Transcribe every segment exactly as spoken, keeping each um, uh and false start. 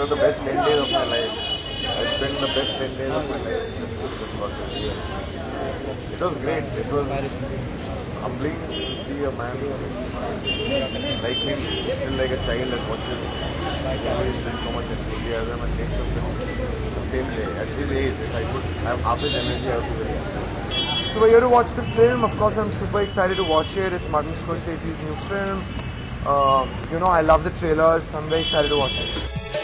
the best ten days of my life. I spent the best ten days of my life just watching it. It was great. It was humbling to see a man like me, still like a child that watches movies with so much enthusiasm and takes up the same day. At his age, if I could have half his energy, I would be very happy. So we're here to watch the film. Of course, I'm super excited to watch it. It's Martin Scorsese's new film. Uh, you know, I love the trailers. I'm very excited to watch it.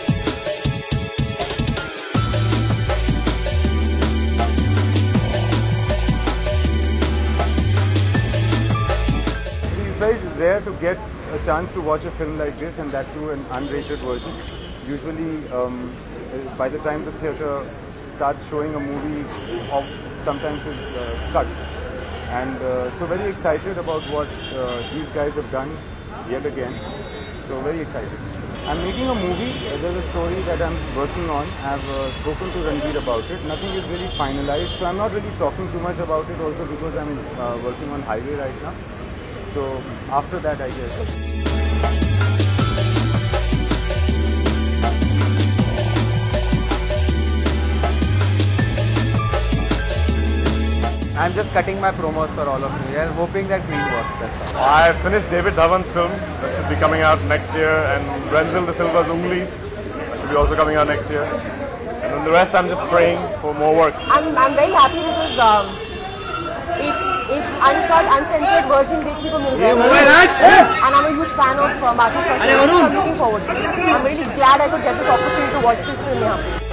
It's very rare to get a chance to watch a film like this, and that too an unrated version. Usually, um, by the time the theatre starts showing a movie, of sometimes is uh, cut. And uh, so very excited about what uh, these guys have done yet again. So very excited. I'm making a movie. There's a story that I'm working on. I've uh, spoken to Ranveer about it. Nothing is really finalized, so I'm not really talking too much about it also because I'm uh, working on Highway right now. So after that, I guess. I'm just cutting my promos for all of you and hoping that Green works. That's all. I finished David Dhawan's film that should be coming out next year, and Renzel de Silva's Unglis that should be also coming out next year. And then the rest, I'm just praying for more work. I'm I'm very happy because um, it it uncut, uncensored version देखने को मिल रहा है. And I'm a huge fan of uh, Martin Scorsese. So I'm looking forward to it. I'm really glad I could get this opportunity to watch this film here.